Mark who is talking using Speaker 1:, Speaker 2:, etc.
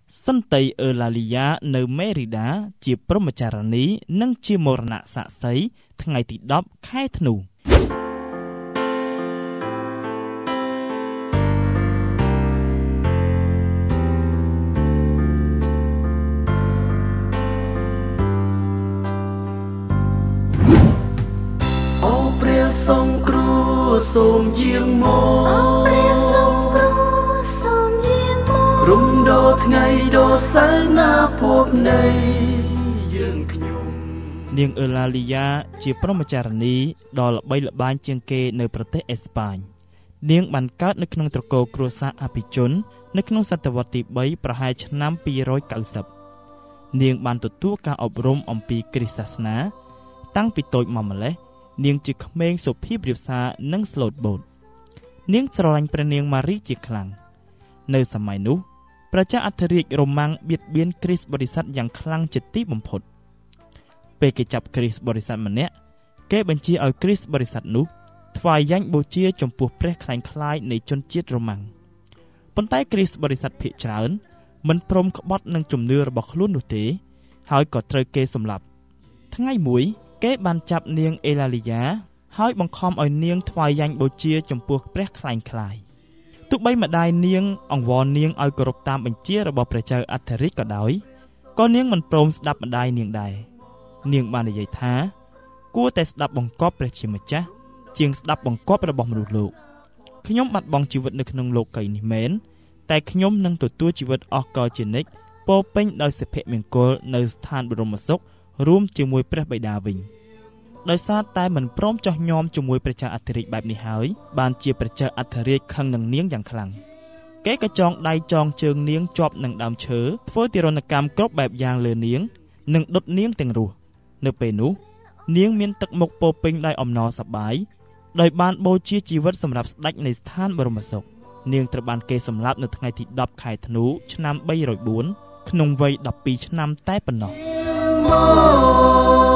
Speaker 1: សន្តីអឺឡាលីយ៉ានៅមេរីដាជាព្រហ្មចារណីនិងជាមរណៈសាក្សីថ្ងៃទី10ខែធ្នូ
Speaker 2: អូព្រះសង្គ្រោះសូមយាងមករំដោថ្ងៃដ៏សៅណាភពនៃយើងខ្ញុំ
Speaker 1: នាងអឺឡាលីយ៉ាជាព្រហ្មចារណីដ៏ល្បីល្បាញជាងគេនៅប្រទេសអេស្ប៉ាញនាងបានកើតនៅក្នុងត្រកូលគ្រួសារអភិជននៅក្នុងសតវត្សទី3ប្រហែលឆ្នាំ290នាងបានទទួលការអប់រំអំពីគ្រិស្តសាសនាតាំងពីតូចមកម្ល៉េះនាងជាក្មេងសុភាពរាបសារនិងស្លូតបូតនាងស្រឡាញ់ព្រះនាងម៉ារីជាខ្លាំងនៅសម័យនោះប្រជាអធិរាជរ៉ូម៉ាំងបៀតបៀនគ្រីស្ទបរិស័ទយ៉ាងខ្លាំងជាទីបំផុតពេលគេចាប់គ្រីស្ទបរិស័ទម្នាក់គេបញ្ជាឲ្យគ្រីស្ទបរិស័ទនោះថ្វាយយ៉ាញ់បូជាចំពោះព្រះខ្លែងខ្លាយនៃជនជាតិរ៉ូម៉ាំងប៉ុន្តែគ្រីស្ទបរិស័ទភាគច្រើនមិនព្រមក្បត់នឹងជំនឿរបស់ខ្លួននោះទេហើយក៏ត្រូវគេសម្លាប់ថ្ងៃមួយគេបានចាប់នាងអេឡាលីយ៉ាហើយបង្ខំឲ្យនាងថ្វាយយ៉ាញ់បូជាចំពោះព្រះខ្លែងខ្លាយទោះបីម្ដាយនាងអង្វរនាងឲ្យគោរពតាមបញ្ជារបស់ព្រះចៅអធិរាជក៏ដោយក៏នាងមិនព្រមស្ដាប់ម្ដាយនាងដែរនាងបាននិយាយថាគួរតែស្ដាប់បង្គាប់ព្រះជាម្ចាស់ជាងស្ដាប់បង្គាប់របស់មនុស្សលោកខ្ញុំបាត់បង់ជីវិតនៅក្នុងលោកីយ៍នេះមែនតែខ្ញុំនឹងទទួលជីវិតអស់កលជានិច្ចពោពេញដោយសុភមង្គលនៅស្ថានបរមសុខរួមជាមួយព្រះបិតាវិញដោយសារតែមិនព្រមចោះញោមជាមួយព្រះចៅអធិរាជបែបនេះហើយបានជាព្រះចៅអធិរាជខឹងនឹងនាងយ៉ាងខ្លាំងគេក៏ចងដៃចងជើងនាងជាប់នឹងដើមឈើធ្វើទារុណកម្មគ្រប់បែបយ៉ាងលើនាងនិងដុតនាងទាំងរស់នៅពេលនោះនាងមានទឹកមុខពោពេញដោយអំណរសប្បាយដោយបានបូជាជីវិតសម្រាប់ស្ដេចនៃស្ថានបរមសុខនាងត្រូវបានគេសម្លាប់នៅថ្ងៃទី10ខែធ្នូឆ្នាំ304ក្នុងវ័យ12ឆ្នាំតែប៉ុណ្ណោះ